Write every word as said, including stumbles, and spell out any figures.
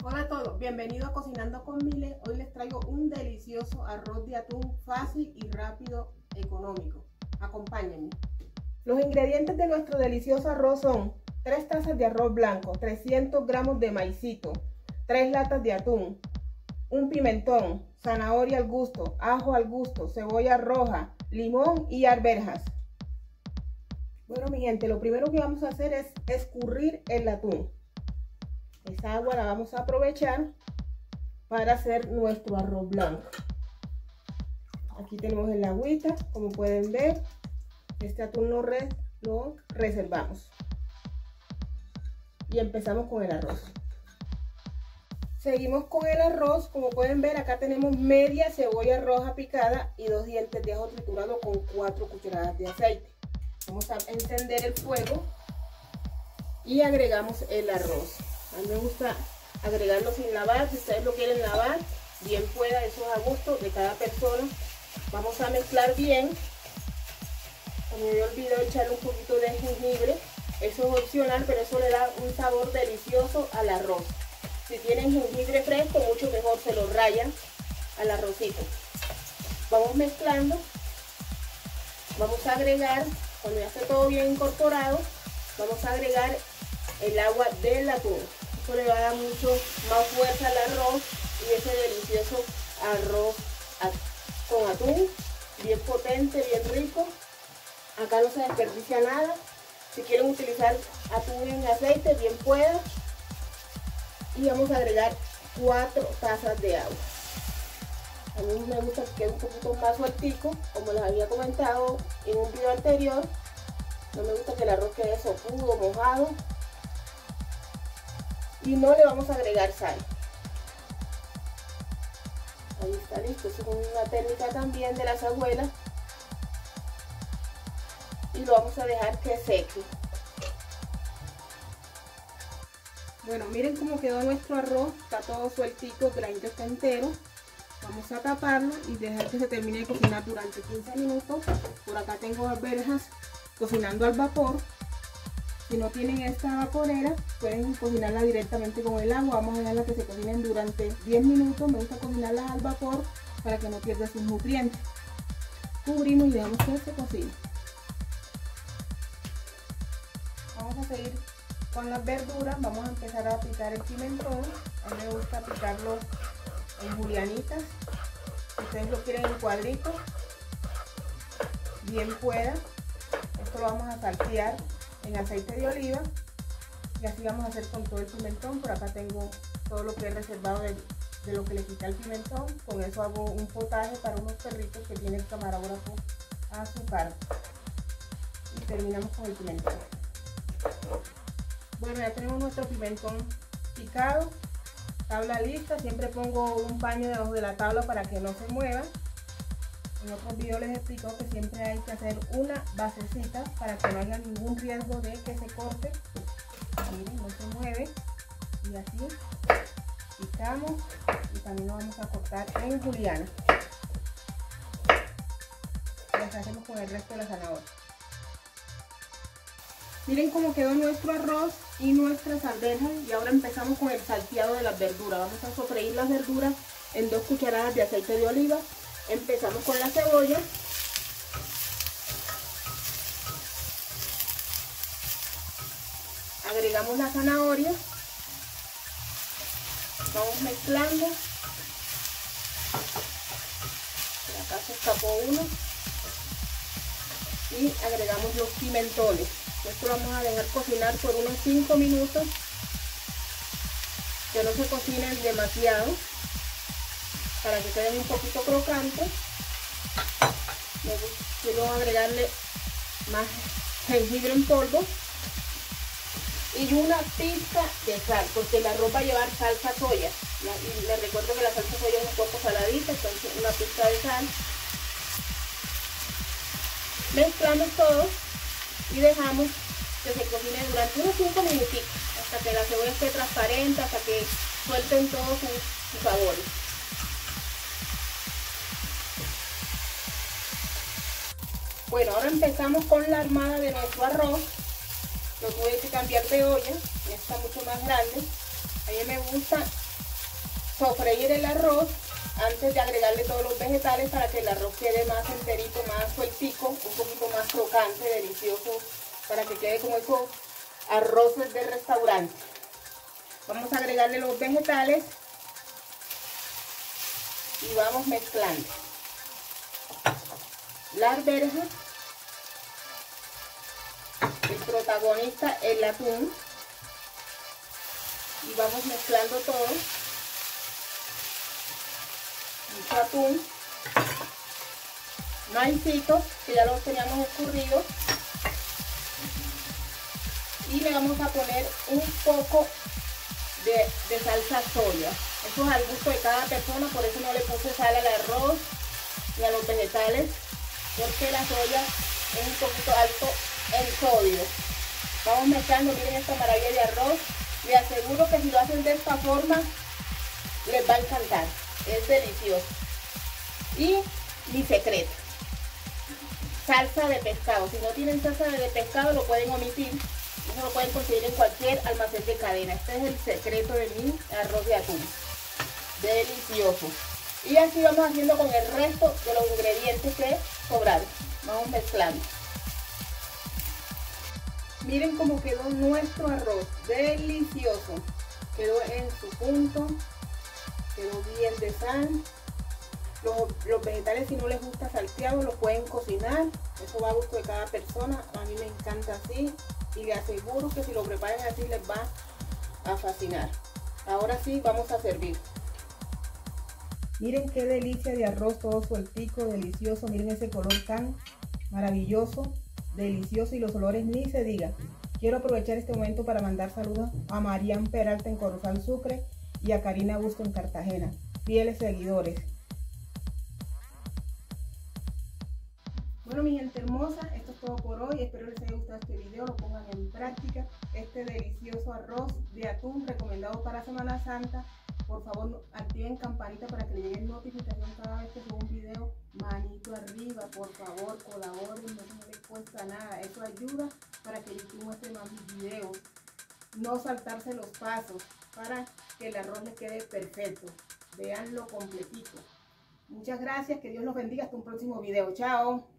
Hola a todos, bienvenidos a Cocinando con Mile. Hoy les traigo un delicioso arroz de atún fácil y rápido, económico. Acompáñenme. Los ingredientes de nuestro delicioso arroz son tres tazas de arroz blanco, trescientos gramos de maicito, tres latas de atún, un pimentón, zanahoria al gusto, ajo al gusto, cebolla roja, limón y arvejas. Bueno, mi gente, lo primero que vamos a hacer es escurrir el atún. Esa agua la vamos a aprovechar para hacer nuestro arroz blanco. Aquí tenemos el agüita, como pueden ver. Este atún lo, re, lo reservamos. Y empezamos con el arroz. Seguimos con el arroz. Como pueden ver, acá tenemos media cebolla roja picada y dos dientes de ajo triturado con cuatro cucharadas de aceite. Vamos a encender el fuego y agregamos el arroz. A mí me gusta agregarlo sin lavar. Si ustedes lo quieren lavar, bien pueda, eso es a gusto de cada persona. Vamos a mezclar bien. Se me había olvidado echarle un poquito de jengibre. Eso es opcional, pero eso le da un sabor delicioso al arroz. Si tienen jengibre fresco, mucho mejor, se lo rayan al arrocito. Vamos mezclando. Vamos a agregar, cuando ya esté todo bien incorporado, vamos a agregar el agua del atún. Esto le va a dar mucho más fuerza al arroz y ese delicioso arroz con atún, bien potente, bien rico. Acá no se desperdicia nada. Si quieren utilizar atún en aceite, bien pueda. Y vamos a agregar cuatro tazas de agua. A mí me gusta que quede un poquito más sueltico, como les había comentado en un video anterior. No me gusta que el arroz quede sopudo, mojado. Y no le vamos a agregar sal. Ahí está listo. Eso es una técnica también de las abuelas. Y lo vamos a dejar que seque. Bueno, miren cómo quedó nuestro arroz. Está todo sueltico, el granito está entero. Vamos a taparlo y dejar que se termine de cocinar durante quince minutos. Por acá tengo arvejas cocinando al vapor. Si no tienen esta vaporera, pueden cocinarla directamente con el agua. Vamos a dejarla que se cocinen durante diez minutos. Me gusta cocinarlas al vapor para que no pierda sus nutrientes. Cubrimos y dejamos que se cocine. Vamos a seguir con las verduras. Vamos a empezar a picar el pimentón. A mí me gusta picarlo en julianitas. Si ustedes lo quieren en cuadritos, bien pueda. Esto lo vamos a saltear en aceite de oliva y así vamos a hacer con todo el pimentón. Por acá tengo todo lo que he reservado de, de lo que le quita el pimentón. Con eso hago un potaje para unos perritos que tiene el camarógrafo a su cargo. Y terminamos con el pimentón. Bueno, ya tenemos nuestro pimentón picado. Tabla lista. Siempre pongo un paño debajo de la tabla para que no se mueva. En otros videos les explico que siempre hay que hacer una basecita para que no haya ningún riesgo de que se corte. Miren, no se mueve. Y así picamos y también lo vamos a cortar en juliana. Y así hacemos con el resto de la zanahoria. Miren cómo quedó nuestro arroz y nuestras arvejas. Y ahora empezamos con el salteado de las verduras. Vamos a sofreír las verduras en dos cucharadas de aceite de oliva. Empezamos con la cebolla. Agregamos la zanahoria. Vamos mezclando. Por acá se escapó uno. Y agregamos los pimentones. Esto lo vamos a dejar cocinar por unos cinco minutos. Que no se cocinen demasiado, para que queden un poquito crocantes. Luego quiero agregarle más jengibre en polvo y una pizca de sal, porque la arroz va a llevar salsa soya. Y les recuerdo que la salsa soya es un poco saladita, entonces una pizca de sal. Mezclamos todo y dejamos que se cocine durante unos cinco minutitos, hasta que la cebolla esté transparente, hasta que suelten todos sus, sus sabores. Bueno, ahora empezamos con la armada de nuestro arroz. Lo tuve que cambiar de olla, ya está mucho más grande. A mí me gusta sofreír el arroz antes de agregarle todos los vegetales para que el arroz quede más enterito, más sueltico, un poquito más crocante, delicioso, para que quede como esos arroces de restaurante. Vamos a agregarle los vegetales y vamos mezclando. La arveja, el protagonista, el atún, y vamos mezclando todo. Mucho atún, maicitos que ya los teníamos escurridos, y le vamos a poner un poco de, de salsa soya. Eso es al gusto de cada persona, por eso no le puse sal al arroz ni a los vegetales, porque la soya es un poquito alto en sodio. Vamos mezclando, miren esta maravilla de arroz. Les aseguro que si lo hacen de esta forma les va a encantar, es delicioso. Y mi secreto, salsa de pescado. Si no tienen salsa de pescado lo pueden omitir, eso lo pueden conseguir en cualquier almacén de cadena. Este es el secreto de mi arroz de atún, delicioso. Y así vamos haciendo con el resto de los ingredientes que sobraron. Vamos mezclando. Miren cómo quedó nuestro arroz, delicioso. Quedó en su punto, quedó bien de sal. Los, los vegetales, si no les gusta salteado, los pueden cocinar. Eso va a gusto de cada persona. A mí me encanta así y les aseguro que si lo preparan así les va a fascinar. Ahora sí, vamos a servir. Miren qué delicia de arroz, todo sueltico, delicioso. Miren ese color tan maravilloso, delicioso, y los olores ni se diga. Quiero aprovechar este momento para mandar saludos a Marian Peralta en Corozal, Sucre, y a Karina Busto en Cartagena, fieles seguidores. Bueno, mi gente hermosa, esto es todo por hoy. Espero les haya gustado este video, lo pongan en práctica. Este delicioso arroz de atún recomendado para Semana Santa. Por favor, activen campanita para que le lleguen notificación cada vez que subo un video. Manito arriba, por favor, colaboren, no les cuesta nada. Eso ayuda para que YouTube muestre más mis videos. No saltarse los pasos para que el arroz les quede perfecto. Véanlo completito. Muchas gracias, que Dios los bendiga. Hasta un próximo video. Chao.